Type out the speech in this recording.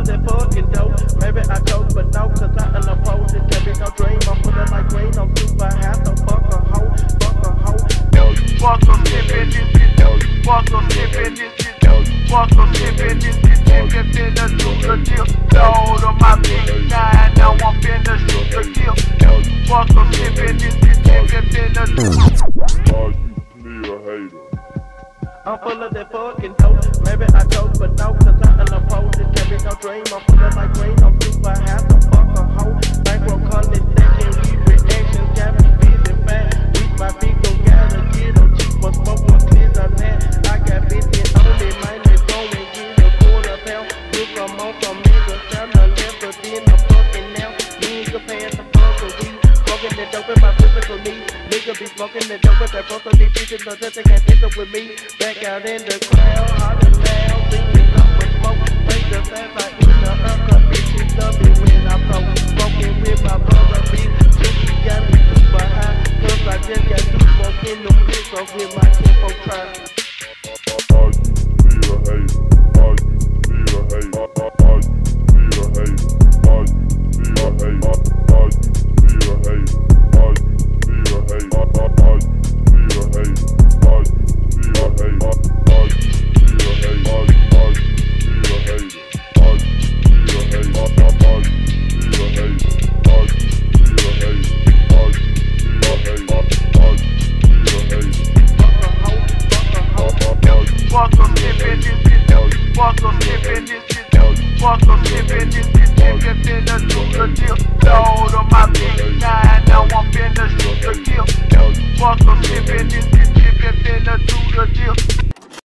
of that fucking dope. Maybe I coke, but no, cause I am opposed. It can't be no dream. I'm feeling like green. I'm super high, so fuck a hoe, fuck a hoe. Fuck a sip in this shit. Fuck a sip in this shit. Fuck a sip in this shit. Just in the sugar deal. Load on my big 9. Now I'm finna shoot the kill. Fuck a sip in this shit. Just in the I'm full of that fucking dope. Maybe I coke, but no, cause I am opposed. It can't be no dream. I'm feeling like green. I'm super high, so fuck a hoe. Bankroll calling second. We reactions got me feeling bad. With my big gon' gotta get them cheap. But smoke one clear on that. I got bitches on it. Mine is going get a quarter pound. Look, I'm on some niggas. Sound the left, but then I'm fucking now. Nigga paying the fuck of weed. Smoking the dope in my physical need. Nigga be smoking the dope with that fuck of these bitches. No, just they can't pick up with me. Back out in the crowd, hollering loud, singing up with smoke. Break the fast like in the upper bitches. Love it when I flow. Smoking with my brother, bitch. Juicy got me super high. Cause I just got through smoking them bricks off with my tempo try. Fuck a sip in this shit. Fuck a sip in this shit. Fuck a sip in this shit. Just in the sugar deal. Load on my big 9. Now I'm finna shoot the kill. Fuck a sip in this shit.